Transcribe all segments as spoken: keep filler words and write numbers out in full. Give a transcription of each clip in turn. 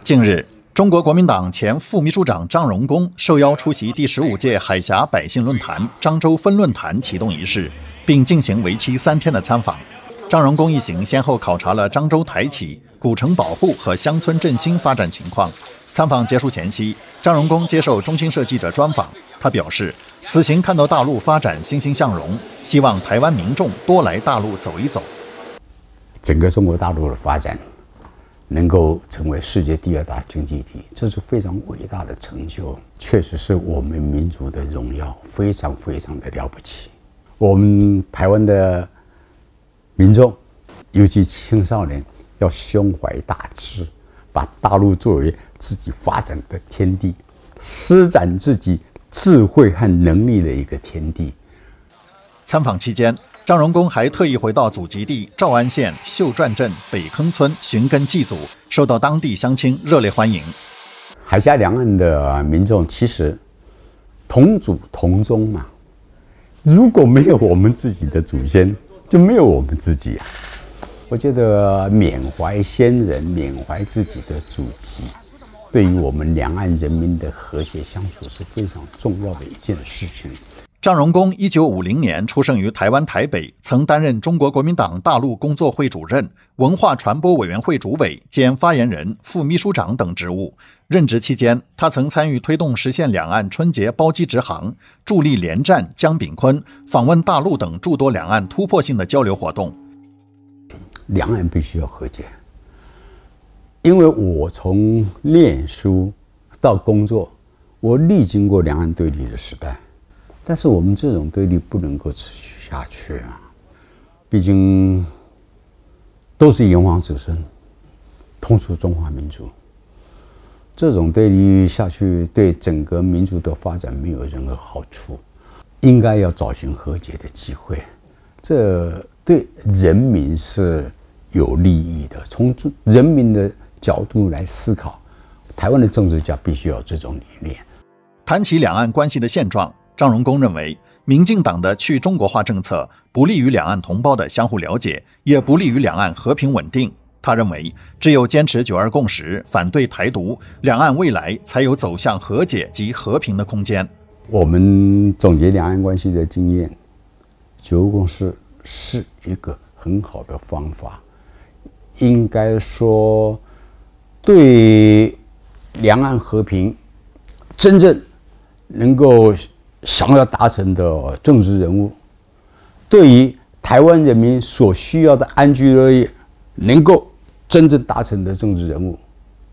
近日，中国国民党前副秘书长张荣恭受邀出席第十五届海峡百姓论坛漳州分论坛启动仪式，并进行为期三天的参访。张荣恭一行先后考察了漳州台企、古城保护和乡村振兴发展情况。参访结束前夕，张荣恭接受中新社记者专访，他表示，此行看到大陆发展欣欣向荣，希望台湾民众多来大陆走一走。 整个中国大陆的发展能够成为世界第二大经济体，这是非常伟大的成就，确实是我们民族的荣耀，非常非常的了不起。我们台湾的民众，尤其青少年，要胸怀大志，把大陆作为自己发展的天地，施展自己智慧和能力的一个天地。 参访期间，张荣恭还特意回到祖籍地诏安县秀转镇北坑村寻根祭祖，受到当地乡亲热烈欢迎。 海峡两岸的民众其实同祖同宗嘛，如果没有我们自己的祖先，就没有我们自己啊。我觉得缅怀先人，缅怀自己的祖籍，对于我们两岸人民的和谐相处是非常重要的一件事情。 张荣恭一九五零年出生于台湾台北，曾担任中国国民党大陆工作会主任、文化传播委员会主委兼发言人、副秘书长等职务。任职期间，他曾参与推动实现两岸春节包机直航、助力连战、江炳坤访问大陆等诸多两岸突破性的交流活动。 两岸必须要和解，因为我从念书到工作，我历经过两岸对立的时代。但是我们这种对立不能够持续下去啊！毕竟都是炎黄子孙，同属中华民族。这种对立下去，对整个民族的发展没有任何好处。应该要找寻和解的机会，这对人民是有利益的。从人民的角度来思考，台湾的政治家必须要有这种理念。 谈起两岸关系的现状，张荣恭认为，民进党的去中国化政策不利于两岸同胞的相互了解，也不利于两岸和平稳定。他认为，只有坚持九二共识，反对台独，两岸未来才有走向和解及和平的空间。 我们总结两岸关系的经验，九二共识是一个很好的方法。应该说，对两岸和平真正能够想要达成的政治人物，对于台湾人民所需要的安居乐业能够真正达成的政治人物，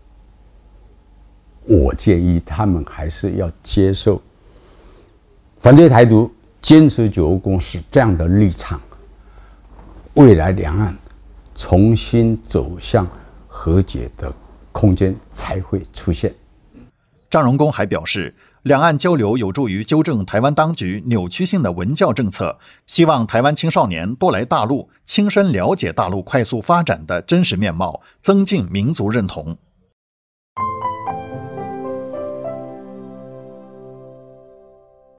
我建议他们还是要接受反对台独、坚持九二共识这样的立场，未来两岸重新走向和解的空间才会出现。 张荣恭还表示，两岸交流有助于纠正台湾当局扭曲性的文教政策，希望台湾青少年多来大陆，亲身了解大陆快速发展的真实面貌，增进民族认同。